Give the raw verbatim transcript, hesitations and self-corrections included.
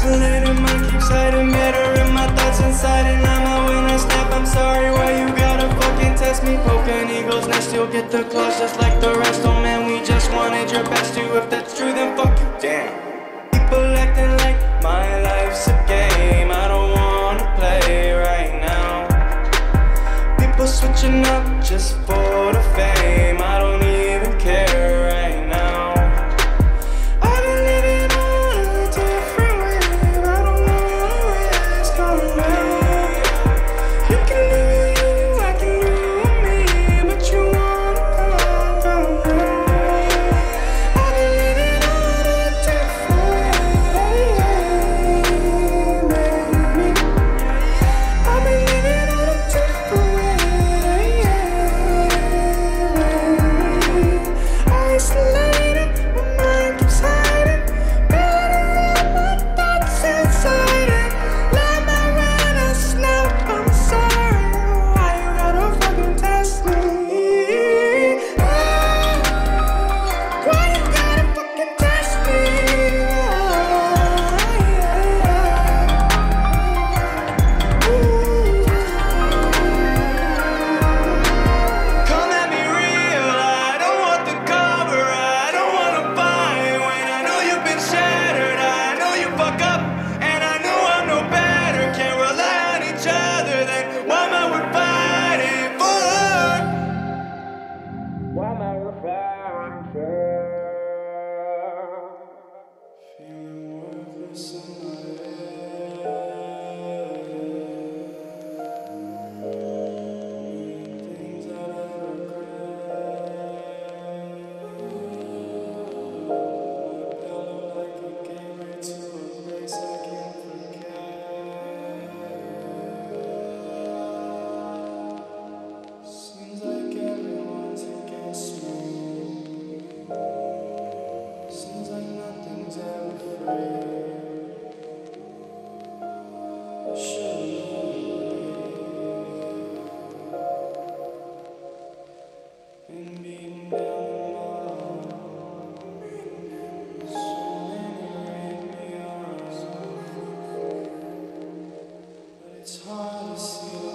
Isolated mind keeps hiding, better in my thoughts inside. And I'm out when I snap, I'm sorry, why you gotta fucking test me? Poke an eagle's nest, you'll get the claws just like the rest. Oh man, we just wanted your best too. If that's true, then fuck you, damn. People acting like my life's a game I don't wanna play right now. People switching up just for the fame I don't even care right now. I've been living on a different wave I don't wanna risk on me. You can do you, I can do me, but you wanna come from me. I've been living on a different wave, baby. I've been living on a different wave. Isolated, my mind keeps hiding, better all my thoughts inside it. Let my run snap, I'm sorry, why you gotta fucking test me? Ah, why you gotta fucking test me? Ah, yeah. Ooh. Come at me real, I don't want the cover, I don't wanna fight when I know you've been shattered. I know you fuck up, and I know I'm no better. Can't rely on each other, then why am I worth fighting for? Why am I worth fighting for? Feeling worthless in my head. Things that I regret. My pillow like a gateway to a place I can't forget. Seems like everyone's against me. Seems like nothing's ever free. I should've been beaten down the mall. So many rape me arms, but it's hard to see the